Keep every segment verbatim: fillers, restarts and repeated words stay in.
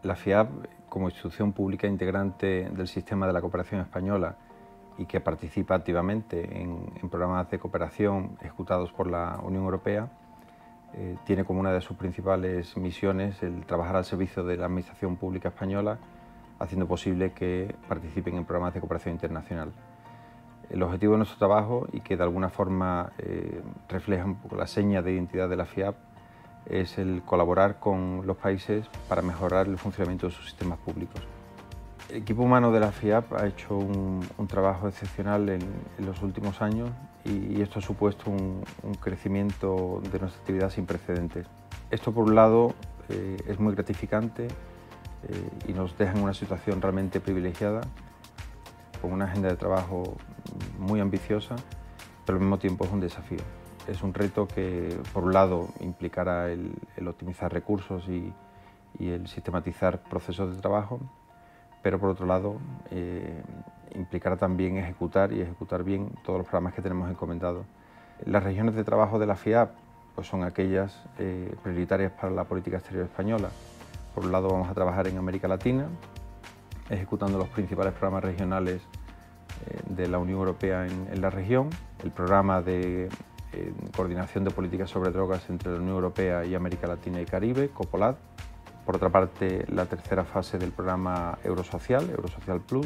La FIAP, como institución pública integrante del sistema de la cooperación española y que participa activamente en, en programas de cooperación ejecutados por la Unión Europea, eh, tiene como una de sus principales misiones el trabajar al servicio de la Administración Pública Española, haciendo posible que participen en programas de cooperación internacional. El objetivo de nuestro trabajo, y que de alguna forma eh, refleja un poco la seña de identidad de la FIAP, es el colaborar con los países para mejorar el funcionamiento de sus sistemas públicos. El equipo humano de la FIAP ha hecho un, un trabajo excepcional en, en los últimos años y, y esto ha supuesto un, un crecimiento de nuestra actividad sin precedentes. Esto, por un lado, eh, es muy gratificante eh, y nos deja en una situación realmente privilegiada, con una agenda de trabajo muy ambiciosa, pero al mismo tiempo es un desafío. Es un reto que, por un lado, implicará el, el optimizar recursos y, y el sistematizar procesos de trabajo, pero por otro lado, eh, implicará también ejecutar y ejecutar bien todos los programas que tenemos encomendados. Las regiones de trabajo de la FIAP pues son aquellas eh, prioritarias para la política exterior española. Por un lado, vamos a trabajar en América Latina, ejecutando los principales programas regionales eh, de la Unión Europea en, en la región, el programa de eh, coordinación de políticas sobre drogas entre la Unión Europea y América Latina y Caribe, COPOLAD. Por otra parte, la tercera fase del programa Eurosocial, Eurosocial Plus,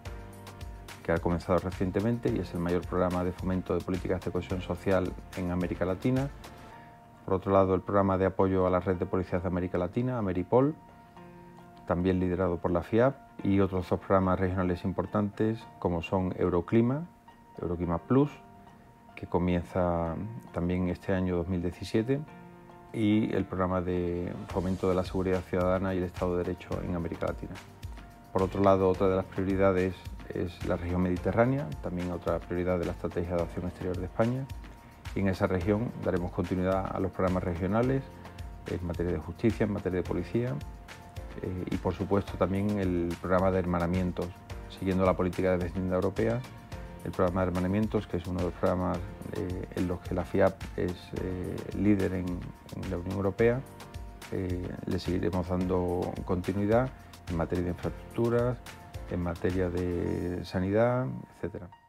que ha comenzado recientemente y es el mayor programa de fomento de políticas de cohesión social en América Latina. Por otro lado, el programa de apoyo a la red de policías de América Latina, AmeriPol, también liderado por la FIAP, y otros dos programas regionales importantes como son Euroclima, Euroclima Plus, que comienza también este año dos mil diecisiete, y el programa de fomento de la seguridad ciudadana y el Estado de Derecho en América Latina. Por otro lado, otra de las prioridades es la región mediterránea, también otra prioridad de la Estrategia de Acción Exterior de España, y en esa región daremos continuidad a los programas regionales en materia de justicia, en materia de policía, eh, y por supuesto también el programa de hermanamientos, siguiendo la política de vecindad europea. El programa de hermanamientos, que es uno de los programas eh, en los que la FIAP es eh, líder en, en la Unión Europea, eh, le seguiremos dando continuidad en materia de infraestructuras, en materia de sanidad, etcétera.